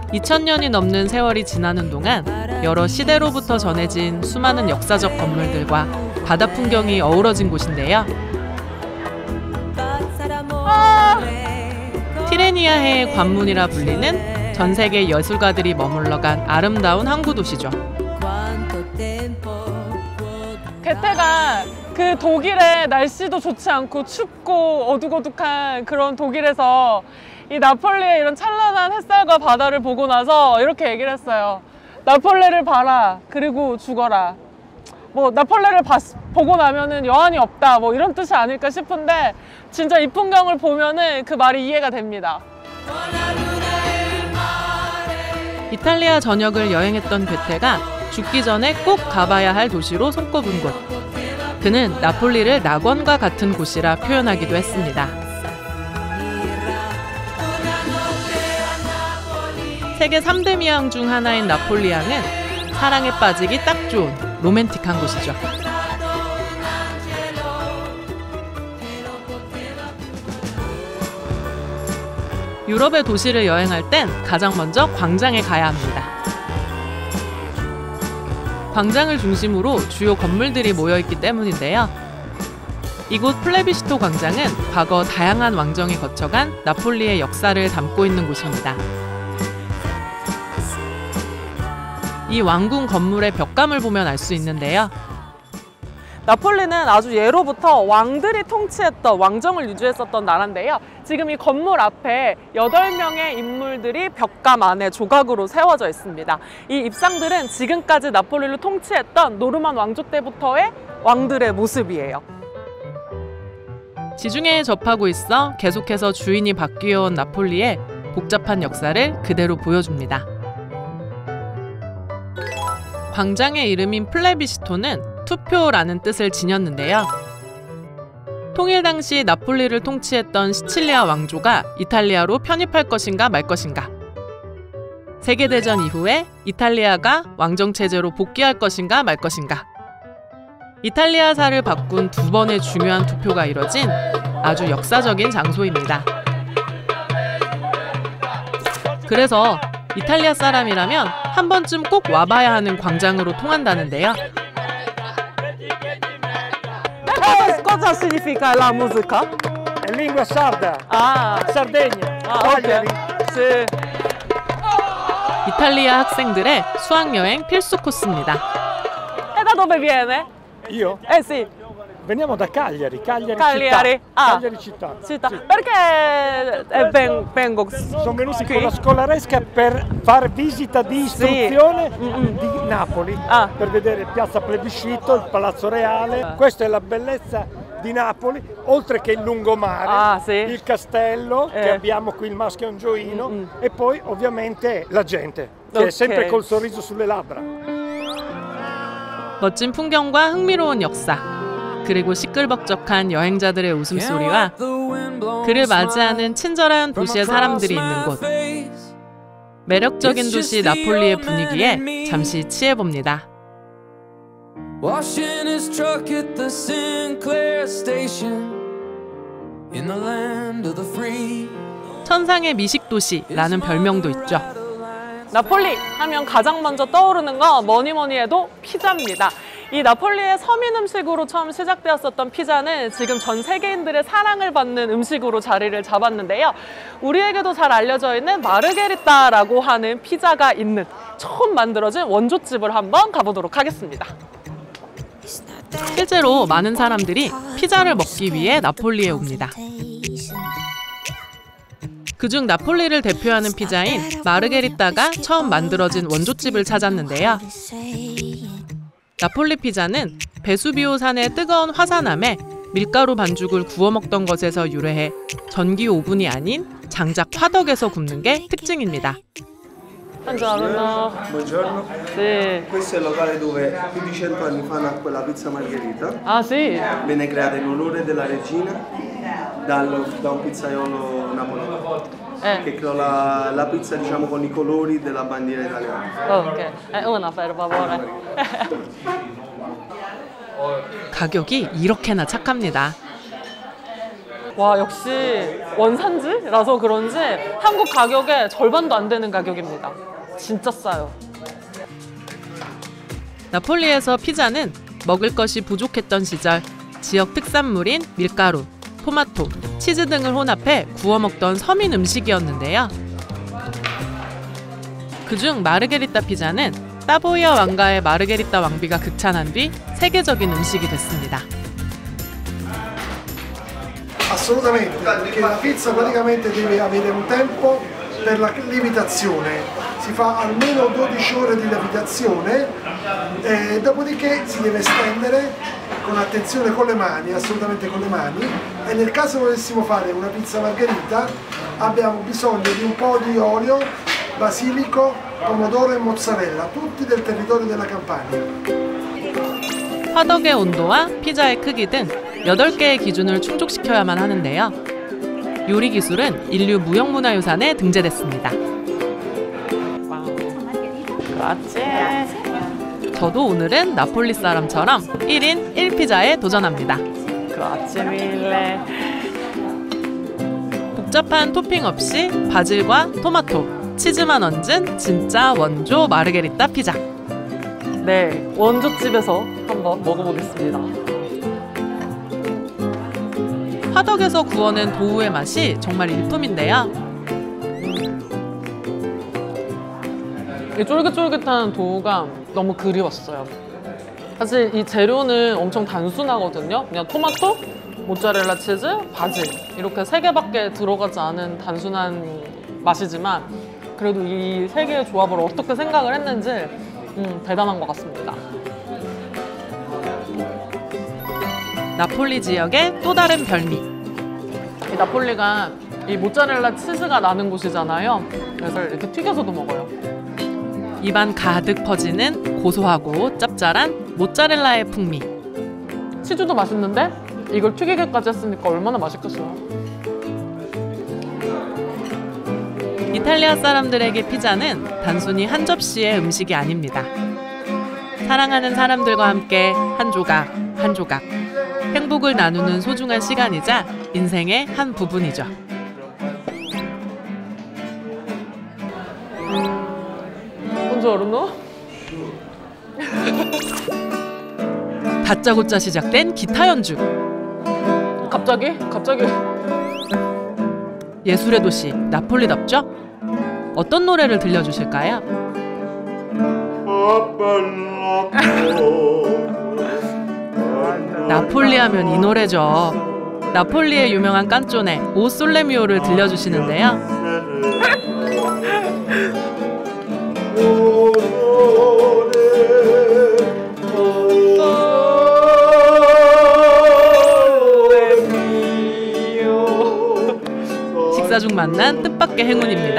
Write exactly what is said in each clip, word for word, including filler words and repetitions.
이천 년이 넘는 세월이 지나는 동안 여러 시대로부터 전해진 수많은 역사적 건물들과 바다 풍경이 어우러진 곳인데요. 아! 티레니아해의 관문이라 불리는 전 세계 예술가들이 머물러간 아름다운 항구 도시죠. 괴테가 그 독일의 날씨도 좋지 않고 춥고 어둑어둑한 그런 독일에서 이 나폴리의 이런 찬란한 햇살과 바다를 보고 나서 이렇게 얘기를 했어요. 나폴레를 봐라, 그리고 죽어라. 뭐 나폴레를 봤, 보고 나면은 여한이 없다, 뭐 이런 뜻이 아닐까 싶은데 진짜 이 풍경을 보면은 그 말이 이해가 됩니다. 이탈리아 전역을 여행했던 괴테가 죽기 전에 꼭 가봐야 할 도시로 손꼽은 곳. 그는 나폴리를 낙원과 같은 곳이라 표현하기도 했습니다. 세계 삼 대 미항 중 하나인 나폴리항은 사랑에 빠지기 딱 좋은 로맨틱한 곳이죠. 유럽의 도시를 여행할 땐 가장 먼저 광장에 가야 합니다. 광장을 중심으로 주요 건물들이 모여있기 때문인데요. 이곳 플레비시토 광장은 과거 다양한 왕정이 거쳐간 나폴리의 역사를 담고 있는 곳입니다. 이 왕궁 건물의 벽감을 보면 알 수 있는데요. 나폴리는 아주 예로부터 왕들이 통치했던, 왕정을 유지했었던 나라인데요. 지금 이 건물 앞에 여덟 명의 인물들이 벽감 안에 조각으로 세워져 있습니다. 이 입상들은 지금까지 나폴리를 통치했던 노르만 왕조 때부터의 왕들의 모습이에요. 지중해에 접하고 있어 계속해서 주인이 바뀌어온 나폴리의 복잡한 역사를 그대로 보여줍니다. 광장의 이름인 플레비시토는 투표라는 뜻을 지녔는데요. 통일 당시 나폴리를 통치했던 시칠리아 왕조가 이탈리아로 편입할 것인가 말 것인가, 세계대전 이후에 이탈리아가 왕정체제로 복귀할 것인가 말 것인가, 이탈리아사를 바꾼 두 번의 중요한 투표가 이뤄진 아주 역사적인 장소입니다. 그래서 이탈리아 사람이라면 한 번쯤 꼭 와봐야 하는 광장으로 통한다는데요. Cosa significa la musica? È lingua sarda. Ah. Sardegna. Ah, okay. Sì. 이탈리아 학생들의 수학여행 필수 코스입니다. E da dove viene? Io? Eh sì. Veniamo da Cagliari, Cagliari, Cagliari. città. Ah. Cagliari città. città. Sì. Perché eh, ven vengo Sono venuti qui? con la scolaresca per fare visita di istruzione sì. mm-hmm. di Napoli, ah. per vedere Piazza Plebiscito, il Palazzo Reale. Ah. Questa è la bellezza di Napoli, oltre che il lungomare, ah, sì. il castello eh. che abbiamo qui, il Maschio Angioino, mm-hmm. e poi ovviamente la gente, che okay. è sempre col sorriso sulle labbra. 멋진 풍경과 흥미로운 역사, 그리고 시끌벅적한 여행자들의 웃음소리와 그를 맞이하는 친절한 도시의 사람들이 있는 곳. 매력적인 도시 나폴리의 분위기에 잠시 취해봅니다. 천상의 미식도시라는 별명도 있죠. 나폴리 하면 가장 먼저 떠오르는 건 뭐니 뭐니 해도 피자입니다. 이 나폴리의 서민 음식으로 처음 시작되었었던 피자는 지금 전 세계인들의 사랑을 받는 음식으로 자리를 잡았는데요. 우리에게도 잘 알려져 있는 마르게리따라고 하는 피자가 있는 처음 만들어진 원조집을 한번 가보도록 하겠습니다. 실제로 많은 사람들이 피자를 먹기 위해 나폴리에 옵니다. 그중 나폴리를 대표하는 피자인 마르게리따가 처음 만들어진 원조집을 찾았는데요. 나폴리 피자는 베수비오 산의 뜨거운 화산암에 밀가루 반죽을 구워 먹던 것에서 유래해 전기 오븐이 아닌 장작 화덕에서 굽는 게 특징입니다. Buongiorno. Buongiorno. Sì. Questo è il locale dove più di cento anni fa nacque la pizza margherita. Ah sì? Venne creata in onore della regina dallo, da un pizzaiolo napoletano. Eh. Che creò la, la pizza, diciamo, con i colori della bandiera italiana. Ok, è una per favore. 가격이 이렇게나 착합니다. 와, 역시 원산지라서 그런지 한국 가격의 절반도 안 되는 가격입니다. 진짜 싸요. 나폴리에서 피자는 먹을 것이 부족했던 시절 지역 특산물인 밀가루, 토마토, 치즈 등을 혼합해 구워 먹던 서민 음식이었는데요. 그중 마르게리타 피자는 사보이아 왕가의 마르게리타 왕비가 극찬한 뒤 세계적인 음식이 됐습니다. Assolutamente, perché la pizza praticamente deve avere un tempo per la lievitazione, si fa almeno dodici ore di lievitazione e dopodiché si deve stendere con attenzione con le mani, assolutamente con le mani, e nel caso volessimo fare una pizza margherita abbiamo bisogno di un po' di olio, basilico, pomodoro e mozzarella, tutti del territorio della Campania. 화덕의 온도와 피자의 크기 등 여덟 개의 기준을 충족시켜야만 하는데요. 요리 기술은 인류 무형문화유산에 등재됐습니다. 그렇지. 저도 오늘은 나폴리 사람처럼 일 인 일 피자에 도전합니다. 그렇지, 밀레. 복잡한 토핑 없이 바질과 토마토, 치즈만 얹은 진짜 원조 마르게리타 피자. 네, 원조집에서 한번 먹어보겠습니다. 화덕에서 구워낸 도우의 맛이 정말 일품인데요. 이 쫄깃쫄깃한 도우가 너무 그리웠어요. 사실 이 재료는 엄청 단순하거든요. 그냥 토마토, 모짜렐라 치즈, 바질 이렇게 세 개밖에 들어가지 않은 단순한 맛이지만 그래도 이 세 개의 조합을 어떻게 생각을 했는지 음, 대단한 것 같습니다. 나폴리 지역의 또 다른 별미. 이 나폴리가 이 모짜렐라 치즈가 나는 곳이잖아요. 그래서 이렇게 튀겨서도 먹어요. 입안 가득 퍼지는 고소하고 짭짤한 모짜렐라의 풍미. 치즈도 맛있는데 이걸 튀기기까지 했으니까 얼마나 맛있겠어요. 이탈리아 사람들에게 피자는 단순히 한 접시의 음식이 아닙니다. 사랑하는 사람들과 함께 한 조각, 한 조각 행복을 나누는 소중한 시간이자 인생의 한 부분이죠. 본조르노? 다짜고짜 시작된 기타 연주. 갑자기? 갑자기? 예술의 도시 나폴리답죠? 어떤 노래를 들려주실까요? 나폴리 하면 이 노래죠. 나폴리의 유명한 깐쪼네 오 솔레미오를 들려주시는데요. 식사 중 만난 뜻밖의 행운입니다.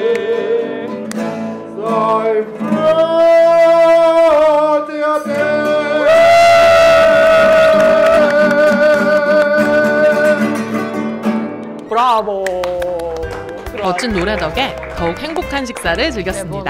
브라보. 멋진 노래 덕에 더욱 행복한 식사를 즐겼습니다.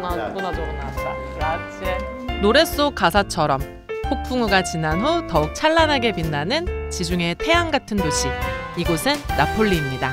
노래 속 가사처럼 폭풍우가 지난 후 더욱 찬란하게 빛나는 지중해의 태양 같은 도시. 이곳은 나폴리입니다.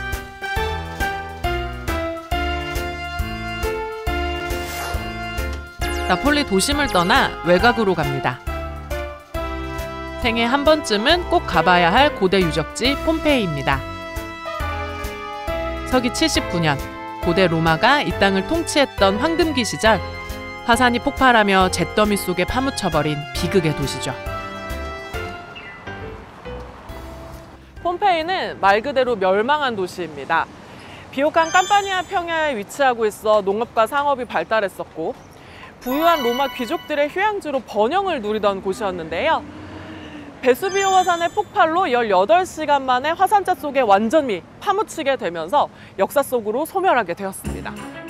나폴리 도심을 떠나 외곽으로 갑니다. 생애 한 번쯤은 꼭 가봐야 할 고대 유적지 폼페이입니다. 서기 칠십구 년 고대 로마가 이 땅을 통치했던 황금기 시절 화산이 폭발하며 잿더미 속에 파묻혀버린 비극의 도시죠. 폼페이는 말 그대로 멸망한 도시입니다. 비옥한 캄파니아 평야에 위치하고 있어 농업과 상업이 발달했었고 부유한 로마 귀족들의 휴양지로 번영을 누리던 곳이었는데요. 베수비오 화산의 폭발로 열여덟 시간 만에 화산재 속에 완전히 파묻히게 되면서 역사 속으로 소멸하게 되었습니다.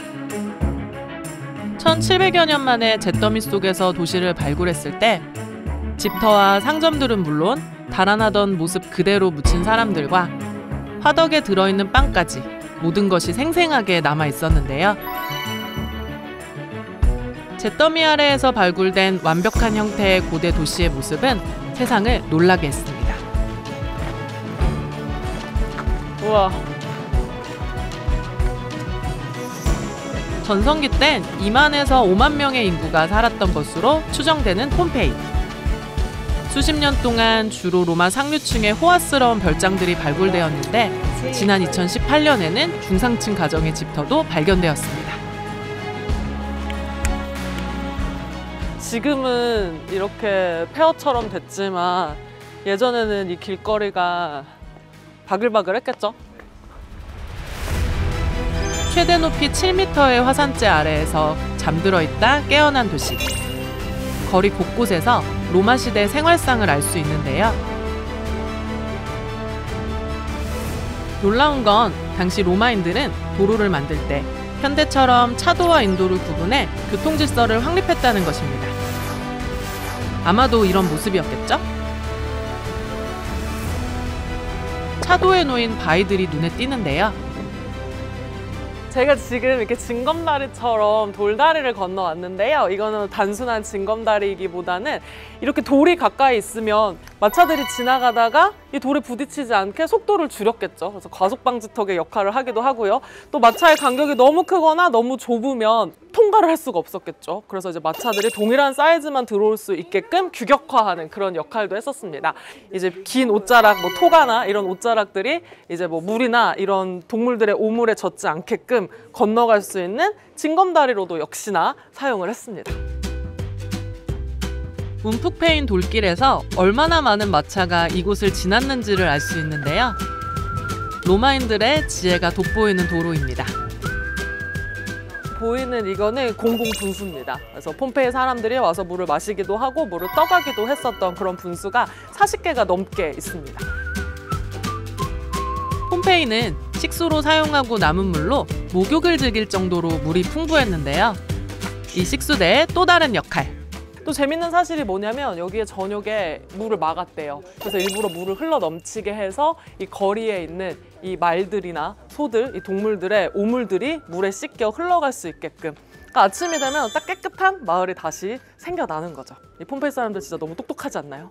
천칠백여 년 만에 잿더미 속에서 도시를 발굴했을 때 집터와 상점들은 물론 달아나던 모습 그대로 묻힌 사람들과 화덕에 들어있는 빵까지 모든 것이 생생하게 남아 있었는데요. 잿더미 아래에서 발굴된 완벽한 형태의 고대 도시의 모습은 세상을 놀라게 했습니다. 우와. 전성기 땐 이만에서 오만 명의 인구가 살았던 것으로 추정되는 폼페이. 수십 년 동안 주로 로마 상류층의 호화스러운 별장들이 발굴되었는데 지난 이천십팔 년에는 중상층 가정의 집터도 발견되었습니다. 지금은 이렇게 폐허처럼 됐지만 예전에는 이 길거리가 바글바글했겠죠? 최대 높이 칠 미터의 화산재 아래에서 잠들어 있다 깨어난 도시. 거리 곳곳에서 로마 시대 생활상을 알 수 있는데요. 놀라운 건 당시 로마인들은 도로를 만들 때 현대처럼 차도와 인도를 구분해 교통 질서를 확립했다는 것입니다. 아마도 이런 모습이었겠죠? 차도에 놓인 바위들이 눈에 띄는데요. 제가 지금 이렇게 징검다리처럼 돌다리를 건너왔는데요. 이거는 단순한 징검다리이기보다는 이렇게 돌이 가까이 있으면 마차들이 지나가다가 이 돌에 부딪히지 않게 속도를 줄였겠죠. 그래서 과속방지턱의 역할을 하기도 하고요. 또 마차의 간격이 너무 크거나 너무 좁으면 통과를 할 수가 없었겠죠. 그래서 이제 마차들이 동일한 사이즈만 들어올 수 있게끔 규격화하는 그런 역할도 했었습니다. 이제 긴 옷자락, 뭐 토가나 이런 옷자락들이 이제 뭐 물이나 이런 동물들의 오물에 젖지 않게끔 건너갈 수 있는 징검다리로도 역시나 사용을 했습니다. 움푹 패인 돌길에서 얼마나 많은 마차가 이곳을 지났는지를 알 수 있는데요. 로마인들의 지혜가 돋보이는 도로입니다. 보이는 이거는 공공분수입니다. 그래서 폼페이 사람들이 와서 물을 마시기도 하고 물을 떠가기도 했었던 그런 분수가 사십 개가 넘게 있습니다. 폼페이는 식수로 사용하고 남은 물로 목욕을 즐길 정도로 물이 풍부했는데요. 이 식수대의 또 다른 역할. 또 재밌는 사실이 뭐냐면 여기에 전역에 물을 막았대요. 그래서 일부러 물을 흘러 넘치게 해서 이 거리에 있는 이 말들이나 소들, 이 동물들의 오물들이 물에 씻겨 흘러갈 수 있게끔. 그러니까 아침이 되면 딱 깨끗한 마을이 다시 생겨나는 거죠. 이 폼페이 사람들 진짜 너무 똑똑하지 않나요?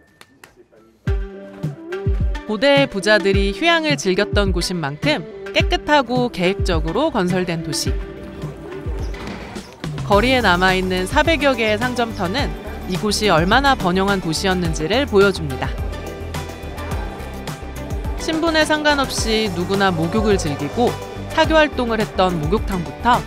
고대의 부자들이 휴양을 즐겼던 곳인 만큼 깨끗하고 계획적으로 건설된 도시. 거리에 남아있는 사백여 개의 상점터는 이곳이 얼마나 번영한 도시였는지를 보여줍니다. 신분에 상관없이 누구나 목욕을 즐기고 사교활동을 했던 목욕탕부터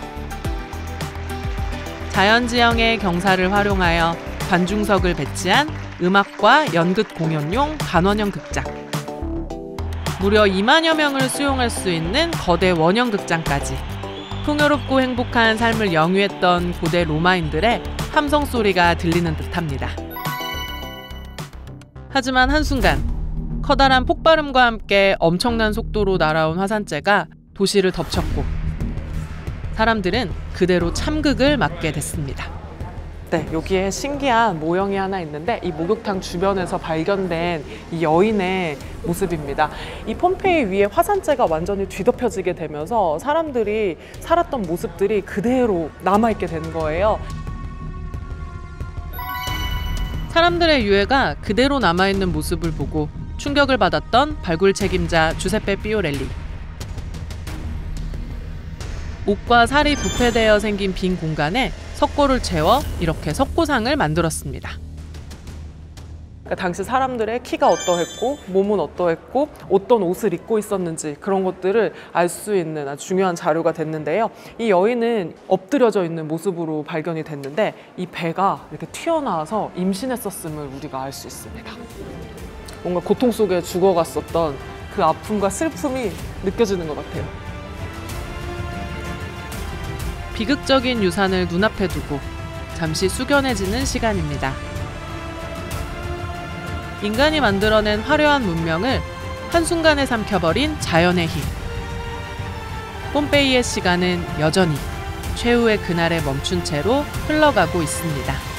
자연지형의 경사를 활용하여 관중석을 배치한 음악과 연극 공연용 반원형 극장, 무려 이만여 명을 수용할 수 있는 거대 원형 극장까지 풍요롭고 행복한 삶을 영위했던 고대 로마인들의 함성 소리가 들리는 듯합니다. 하지만 한순간 커다란 폭발음과 함께 엄청난 속도로 날아온 화산재가 도시를 덮쳤고 사람들은 그대로 참극을 맞게 됐습니다. 네, 여기에 신기한 모형이 하나 있는데 이 목욕탕 주변에서 발견된 이 여인의 모습입니다. 이 폼페이 위에 화산재가 완전히 뒤덮여지게 되면서 사람들이 살았던 모습들이 그대로 남아있게 된 거예요. 사람들의 유해가 그대로 남아있는 모습을 보고 충격을 받았던 발굴 책임자 주세페 피오렐리. 옷과 살이 부패되어 생긴 빈 공간에 석고를 채워 이렇게 석고상을 만들었습니다. 그러니까 당시 사람들의 키가 어떠했고 몸은 어떠했고 어떤 옷을 입고 있었는지 그런 것들을 알 수 있는 아주 중요한 자료가 됐는데요. 이 여인은 엎드려져 있는 모습으로 발견이 됐는데 이 배가 이렇게 튀어나와서 임신했었음을 우리가 알 수 있습니다. 뭔가 고통 속에 죽어갔었던 그 아픔과 슬픔이 느껴지는 것 같아요. 비극적인 유산을 눈앞에 두고 잠시 숙연해지는 시간입니다. 인간이 만들어낸 화려한 문명을 한순간에 삼켜버린 자연의 힘. 폼페이의 시간은 여전히 최후의 그날에 멈춘 채로 흘러가고 있습니다.